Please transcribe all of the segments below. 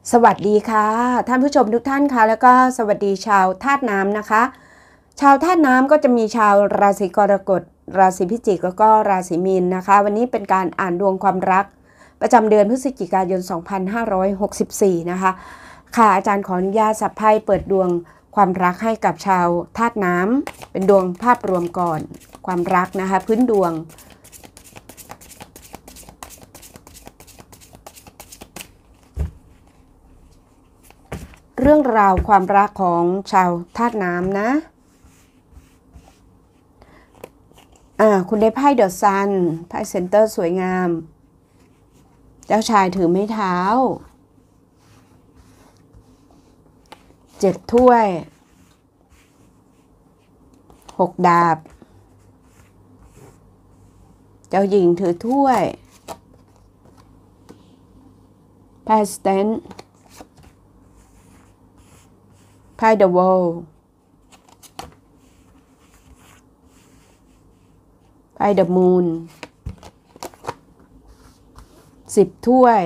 สวัสดีค่ะท่านผู้ชมทุกท่านค่ะแล้วก็สวัสดีชาวธาตุน้ำนะคะชาวธาตุน้ำก็จะมีชาวราศีกรกฎราศีพิจิกแล้วก็ราศีมีนนะคะวันนี้เป็นการอ่านดวงความรักประจำเดือนพฤศจิกายน 2564 นะคะค่ะอาจารย์ขออนุญาตสับไพ่เปิดดวงความรักให้กับชาวธาตุน้ำเป็นดวงภาพรวมก่อนความรักนะคะพื้นดวงเรื่องราวความรักของชาวธาตุน้ำนะคุณได้ไพ่เดอะซันไพ่เซนเตอร์สวยงามเจ้าชายถือไม้เท้า7 ถ้วย6 ดาบเจ้าหญิงถือถ้วยไพ่สเตนไพ่เดอะวอลไพ่เดอะมูน10 ถ้วย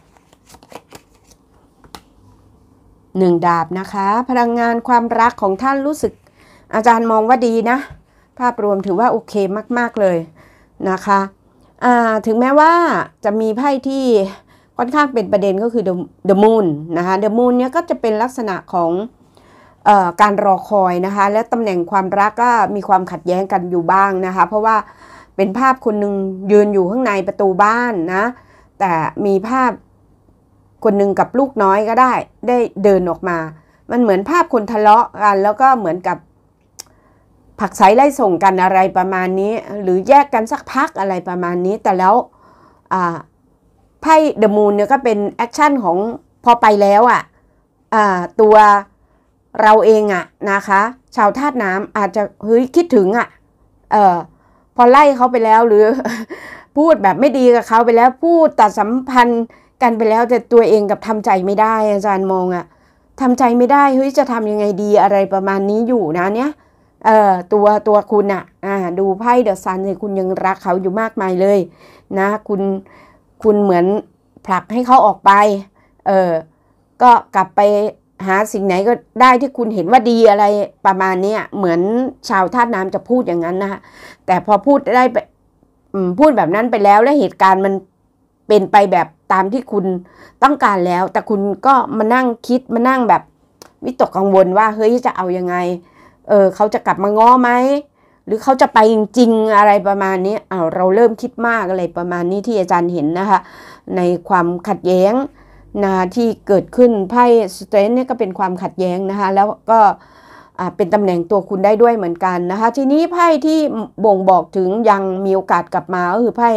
1 ดาบนะคะพลังงานความรักของท่านรู้สึกอาจารย์มองว่าดีนะภาพรวมถือว่าโอเคมากๆเลยนะคะถึงแม้ว่าจะมีไพ่ที่ค่อนข้างเป็นประเด็นก็คือ The Moon นะคะ The Moon เนี่ยก็จะเป็นลักษณะของการรอคอยนะคะและตำแหน่งความรักก็มีความขัดแย้งกันอยู่บ้างนะคะเพราะว่าเป็นภาพคนหนึ่งยืนอยู่ข้างในประตูบ้านนะแต่มีภาพคนหนึ่งกับลูกน้อยก็ได้เดินออกมามันเหมือนภาพคนทะเลาะกันแล้วก็เหมือนกับผลักไสไล่ส่งกันอะไรประมาณนี้หรือแยกกันสักพักอะไรประมาณนี้แต่แล้วไพ่เดอะมูนเนี่ยก็เป็นแอคชั่นของพอไปแล้วตัวเราเองนะคะชาวธาตุน้ำอาจจะคิดถึงพอไล่เขาไปแล้วหรือ พูดแบบไม่ดีกับเขาไปแล้วพูดตัดสัมพันธ์กันไปแล้วแต่ตัวเองกับทำใจไม่ได้อาจารย์มองทำใจไม่ได้จะทำยังไงดีอะไรประมาณนี้อยู่นะเนี่ยตัวคุณดูไพ่เดอะซันเนี่ยคุณยังรักเขาอยู่มากมายเลยนะคุณเหมือนผลักให้เขาออกไปก็กลับไปหาสิ่งไหนก็ได้ที่คุณเห็นว่าดีอะไรประมาณนี้เหมือนชาวธาตุน้ำจะพูดอย่างนั้นนะคะแต่พอพูดแบบนั้นไปแล้วและเหตุการณ์มันเป็นไปแบบตามที่คุณต้องการแล้วแต่คุณก็มานั่งคิดมานั่งแบบวิตกกังวลว่าเฮ้ยจะเอายังไงเขาจะกลับมาง้อไหมหรือเขาจะไปจริงๆอะไรประมาณนี้เราเริ่มคิดมากอะไรประมาณนี้ที่อาจารย์เห็นนะคะในความขัดแย้งที่เกิดขึ้นไพ่สเตนเนี่ยก็เป็นความขัดแย้งนะคะแล้วก็เป็นตำแหน่งตัวคุณได้ด้วยเหมือนกันนะคะทีนี้ไพ่ที่บ่งบอกถึงยังมีโอกาสกลับมาก็คือไพ่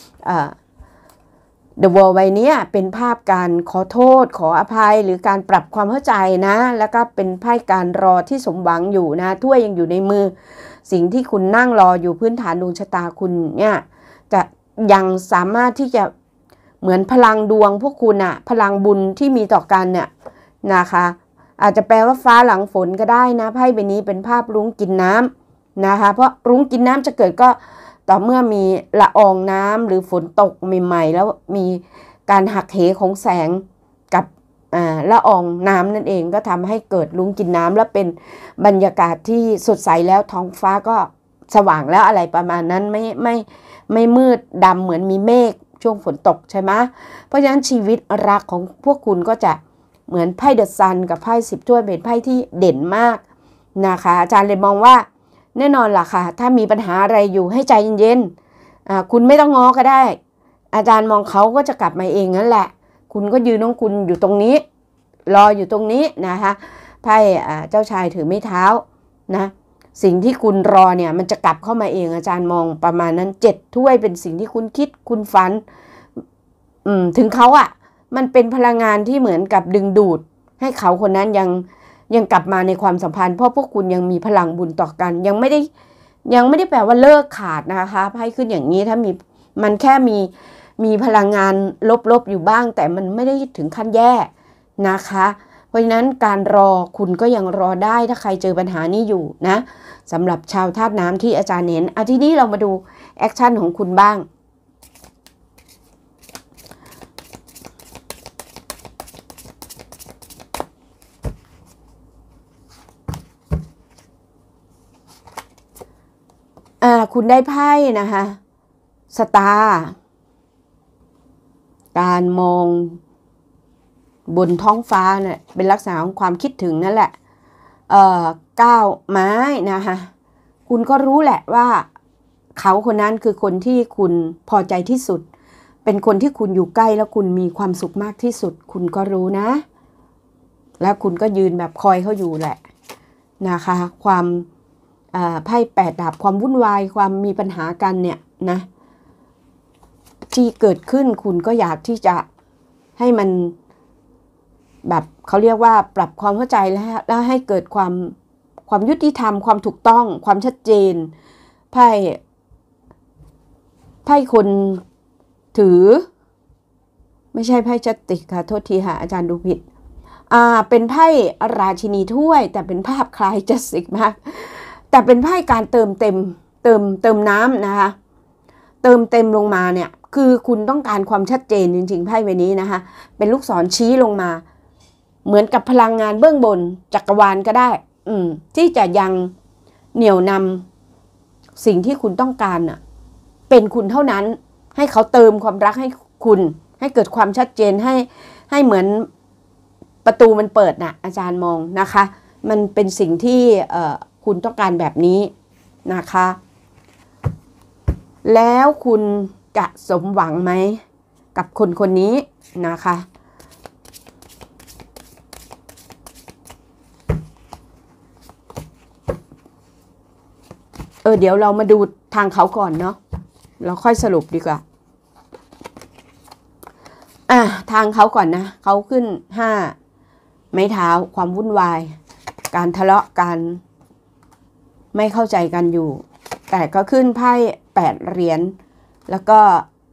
The World ใบนี้เป็นภาพการขอโทษขออภัยหรือการปรับความเข้าใจนะแล้วก็เป็นไพ่การรอที่สมหวังอยู่นะถ้วยยังอยู่ในมือสิ่งที่คุณนั่งรออยู่พื้นฐานดวงชะตาคุณเนี่ยจะยังสามารถที่จะเหมือนพลังดวงพวกคุณพลังบุญที่มีต่อกันเนี่ยนะคะอาจจะแปลว่าฟ้าหลังฝนก็ได้นะไพ่ใบนี้เป็นภาพรุ้งกินน้ำนะคะเพราะรุ้งกินน้ำจะเกิดก็ต่อเมื่อมีละอองน้ำหรือฝนตกใหม่ๆแล้วมีการหักเหของแสงกับละอองน้ำนั่นเองก็ทำให้เกิดรุ้งกินน้ำและเป็นบรรยากาศที่สดใสแล้วท้องฟ้าก็สว่างแล้วอะไรประมาณนั้นไม่มืดดำเหมือนมีเมฆช่วงฝนตกใช่ไหมเพราะฉะนั้นชีวิตรักของพวกคุณก็จะเหมือนไพ่เดอะซันกับไพ่10 ถ้วยเป็นไพ่ที่เด่นมากนะคะอาจารย์เลยมองว่าแน่นอนล่ะค่ะถ้ามีปัญหาอะไรอยู่ให้ใจเย็นๆคุณไม่ต้องง้อก็ได้อาจารย์มองเขาก็จะกลับมาเองนั่นแหละคุณก็ยืนของคุณอยู่ตรงนี้รออยู่ตรงนี้นะคะไพ่เจ้าชายถือไม้เท้านะสิ่งที่คุณรอเนี่ยมันจะกลับเข้ามาเองอาจารย์มองประมาณนั้น7 ถ้วยเป็นสิ่งที่คุณคิดคุณฝันถึงเขามันเป็นพลังงานที่เหมือนกับดึงดูดให้เขาคนนั้นยังกลับมาในความสัมพันธ์เพราะพวกคุณยังมีพลังบุญต่อกันยังไม่ได้แปลว่าเลิกขาดนะคะไพ่ขึ้นอย่างนี้ถ้ามันแค่มีพลังงานลบอยู่บ้างแต่มันไม่ได้ถึงขั้นแย่นะคะเพราะฉะนั้นการรอคุณก็ยังรอได้ถ้าใครเจอปัญหานี้อยู่นะสำหรับชาวธาตุน้ำที่อาจารย์เห็นทีนี้เรามาดูแอคชั่นของคุณบ้างคุณได้ไพ่นะคะสตาร์การมองบนท้องฟ้าเนี่ยเป็นลักษณะของความคิดถึงนั่นแหละก้าวไม้นะคะคุณก็รู้แหละว่าเขาคนนั้นคือคนที่คุณพอใจที่สุดเป็นคนที่คุณอยู่ใกล้แล้วคุณมีความสุขมากที่สุดคุณก็รู้นะแล้วคุณก็ยืนแบบคอยเขาอยู่แหละนะคะความไพ่8 ดาบความวุ่นวายความมีปัญหากันเนี่ยนะที่เกิดขึ้นคุณก็อยากที่จะให้มันแบบเขาเรียกว่าปรับความเข้าใจแล้วให้เกิดความยุติธรรมความถูกต้องความชัดเจนไพ่คนถือไม่ใช่ไพ่จัตติค่ะโทษทีค่ะอาจารย์ดูผิดเป็นไพ่ราชินีถ้วยแต่เป็นภาพคล้ายจัสติกมากแต่เป็นไพ่การเติมน้ำนะคะเติมเต็มลงมาเนี่ยคือคุณต้องการความชัดเจนจริงๆไพ่ใบนี้นะคะเป็นลูกศรชี้ลงมาเหมือนกับพลังงานเบื้องบนจักรวาลก็ได้ที่จะยังเหนี่ยวนำสิ่งที่คุณต้องการน่ะเป็นคุณเท่านั้นให้เขาเติมความรักให้คุณให้เกิดความชัดเจนให้เหมือนประตูมันเปิดน่ะอาจารย์มองนะคะมันเป็นสิ่งที่คุณต้องการแบบนี้นะคะแล้วคุณจะสมหวังไหมกับคนนี้นะคะเดี๋ยวเรามาดูทางเขาก่อนเนาะเราค่อยสรุปดีกว่าทางเขาก่อนนะเขาขึ้น5 ไม้เท้าความวุ่นวายการทะเลาะกันไม่เข้าใจกันอยู่แต่ก็ขึ้นไพ่8 เหรียญแล้วก็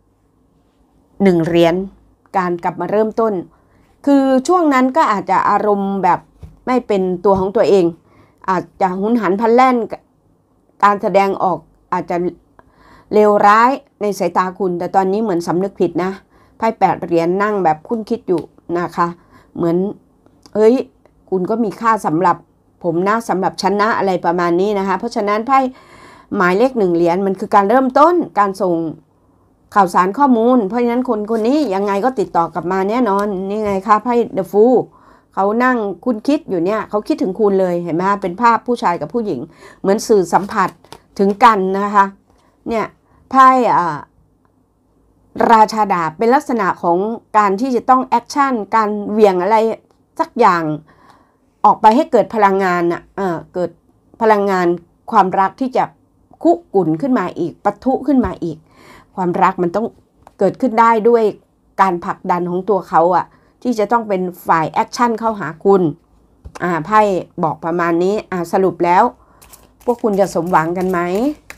1 เหรียญการกลับมาเริ่มต้นคือช่วงนั้นก็อาจจะอารมณ์แบบไม่เป็นตัวของตัวเองอาจจะหุนหันพลันแล่นการแสดงออกอาจจะเลวร้ายในสายตาคุณแต่ตอนนี้เหมือนสำนึกผิดนะไพ่8 เหรียญนั่งแบบคุ้นคิดอยู่นะคะเหมือนคุณก็มีค่าสำหรับผมนะสำหรับฉันนะอะไรประมาณนี้นะคะเพราะฉะนั้นไพ่หมายเลข1 เหรียญมันคือการเริ่มต้นการส่งข่าวสารข้อมูลเพราะฉะนั้นคนนี้ยังไงก็ติดต่อกลับมาแน่นอนนี่ไงคะไพ่เดอะฟูลเขานั่งคุณคิดอยู่เนี่ยเขาคิดถึงคุณเลยเห็นไหมเป็นภาพผู้ชายกับผู้หญิงเหมือนสื่อสัมผัสถึงกันนะคะเนี่ยไพ่ราชาดาบเป็นลักษณะของการที่จะต้องแอคชั่นการเหวี่ยงอะไรสักอย่างออกไปให้เกิดพลังงานเกิดพลังงานความรักที่จะคุกุ่นขึ้นมาอีกปะทุขึ้นมาอีกความรักมันต้องเกิดขึ้นได้ด้วยการผลักดันของตัวเขาที่จะต้องเป็นฝ่ายแอคชั่นเข้าหาคุณไพ่บอกประมาณนี้สรุปแล้วพวกคุณจะสมหวังกันไหม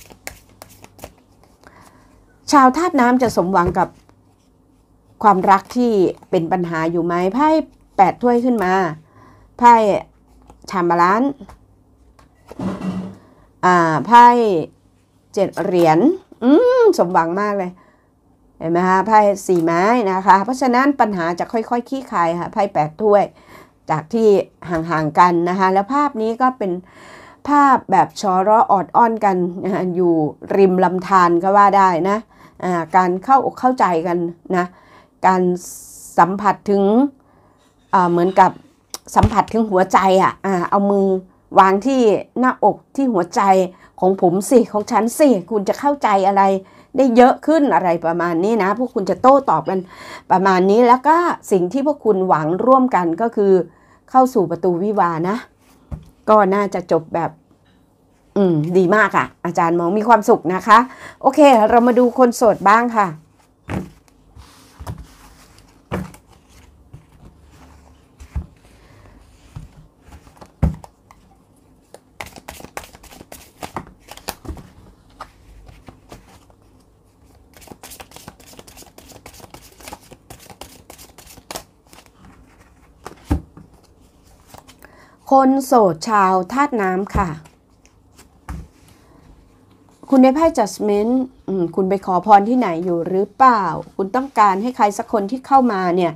ชาวธาตุน้ำจะสมหวังกับความรักที่เป็นปัญหาอยู่ไหมไพ่8 ถ้วยขึ้นมาไพ่ชามบาลานซ์ไพ่7 เหรียญสมหวังมากเลยเห็นไหมคะไพ่4 ไม้นะคะเพราะฉะนั้นปัญหาจะค่อยๆคลี่คลายค่ะไพ่8 ถ้วยจากที่ห่างๆกันนะคะแล้วภาพนี้ก็เป็นภาพแบบชอร้อออดอ้อนกันอยู่ริมลำธารก็ว่าได้นะการเข้าอกเข้าใจกันนะการสัมผัสถึงเหมือนกับสัมผัสถึงหัวใจเอามือวางที่หน้าอกที่หัวใจของผมสิของฉันสิคุณจะเข้าใจอะไรได้เยอะขึ้นอะไรประมาณนี้นะพวกคุณจะโต้ตอบกันประมาณนี้แล้วก็สิ่งที่พวกคุณหวังร่วมกันก็คือเข้าสู่ประตูวิวาห์นะก็น่าจะจบแบบดีมากอาจารย์มองมีความสุขนะคะโอเคเรามาดูคนโสดบ้างค่ะคนโสดชาวธาตุน้ำค่ะคุณได้ไพ่ Judgment คุณไปขอพรที่ไหนอยู่หรือเปล่าคุณต้องการให้ใครสักคนที่เข้ามาเนี่ย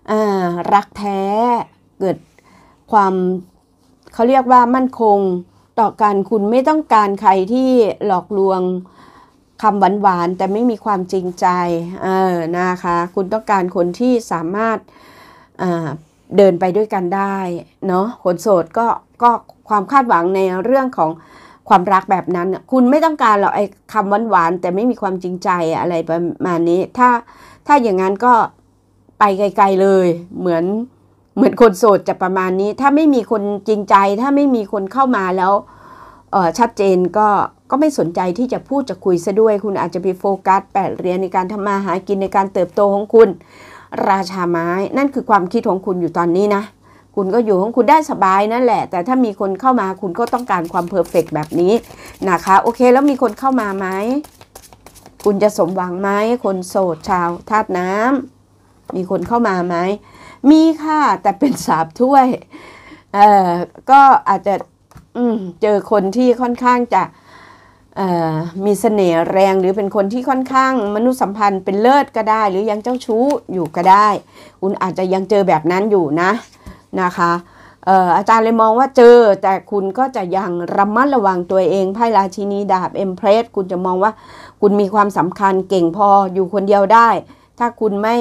รักแท้เกิดความเขาเรียกว่ามั่นคงต่อกันคุณไม่ต้องการใครที่หลอกลวงคำหวานๆแต่ไม่มีความจริงใจนะคะคุณต้องการคนที่สามารถเดินไปด้วยกันได้เนาะคนโสดก็ความคาดหวังในเรื่องของความรักแบบนั้นคุณไม่ต้องการหรอกไอ้คำหวานๆแต่ไม่มีความจริงใจอะไรประมาณนี้ถ้าอย่างนั้นก็ไปไกลๆเลยเหมือนคนโสดจะประมาณนี้ถ้าไม่มีคนจริงใจถ้าไม่มีคนเข้ามาแล้วชัดเจนก็ไม่สนใจที่จะพูดจะคุยซะด้วยคุณอาจจะไปโฟกัส8 เหรียญในการทำมาหากินในการเติบโตของคุณราชาไม้นั่นคือความคิดของคุณอยู่ตอนนี้นะคุณก็อยู่ของคุณได้สบายนั่นแหละแต่ถ้ามีคนเข้ามาคุณก็ต้องการความเพอร์เฟกต์แบบนี้นะคะโอเคแล้วมีคนเข้ามาไหมคุณจะสมหวังไหมคนโสดชาวธาตุน้ำมีคนเข้ามาไหมมีค่ะแต่เป็น3 ถ้วยก็อาจจะเจอคนที่ค่อนข้างจะมีเสน่ห์แรงหรือเป็นคนที่ค่อนข้างมนุษยสัมพันธ์เป็นเลิศก็ได้หรือยังเจ้าชู้อยู่ก็ได้คุณอาจจะยังเจอแบบนั้นอยู่นะคะอาจารย์เลยมองว่าเจอแต่คุณก็จะยังระมัดระวังตัวเองไพ่ราชินีดาบเอ็มเพรสคุณจะมองว่าคุณมีความสำคัญเก่งพออยู่คนเดียวได้ถ้าคุณไม่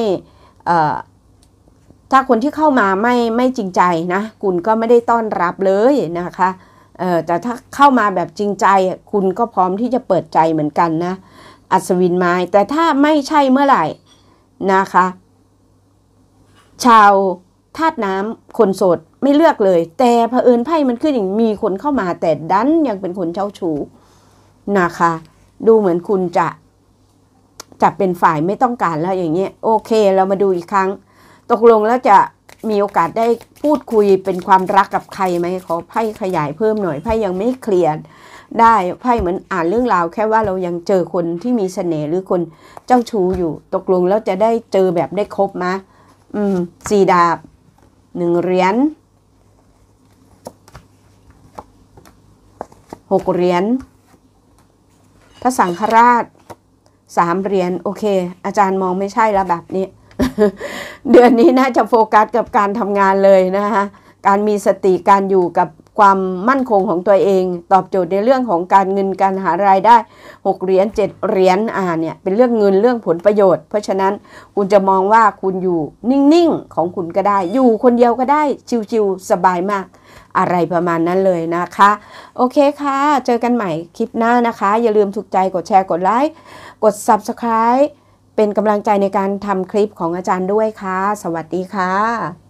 ถ้าคนที่เข้ามาไม่จริงใจนะคุณก็ไม่ได้ต้อนรับเลยนะคะแต่ถ้าเข้ามาแบบจริงใจคุณก็พร้อมที่จะเปิดใจเหมือนกันนะอัศวินไม้แต่ถ้าไม่ใช่เมื่อไหร่นะคะชาวธาตุน้ำคนโสดไม่เลือกเลยแต่เผอิญไพ่มันขึ้นอย่างมีคนเข้ามาแต่ดันยังเป็นคนเจ้าชู้นะคะดูเหมือนคุณจะเป็นฝ่ายไม่ต้องการแล้วอย่างเงี้ยโอเคเรามาดูอีกครั้งตกลงแล้วจะมีโอกาสได้พูดคุยเป็นความรักกับใครไหมขอไพ่ขยายเพิ่มหน่อยไพ่ยังไม่เคลียร์ได้ไพ่เหมือนอ่านเรื่องราวแค่ว่าเรายังเจอคนที่มีเสน่ห์หรือคนเจ้าชู้อยู่ตกลงแล้วจะได้เจอแบบได้ครบไหม4 ดาบ1 เหรียญ6 เหรียญพระสังฆราช3 เหรียญโอเคอาจารย์มองไม่ใช่แล้วแบบนี้ เดือนนี้น่าจะโฟกัสกับการทำงานเลยนะคะการมีสติการอยู่กับความมั่นคงของตัวเองตอบโจทย์ในเรื่องของการเงินการหารายได้6 เหรียญ7 เหรียญเนี่ยเป็นเรื่องเงินเรื่องผลประโยชน์เพราะฉะนั้นคุณจะมองว่าคุณอยู่นิ่งๆของคุณก็ได้อยู่คนเดียวก็ได้ชิวๆสบายมากอะไรประมาณนั้นเลยนะคะโอเคค่ะเจอกันใหม่คลิปหน้านะคะอย่าลืมถูกใจกดแชร์กดไลค์กด Subscribe เป็นกำลังใจในการทำคลิปของอาจารย์ด้วยค่ะสวัสดีค่ะ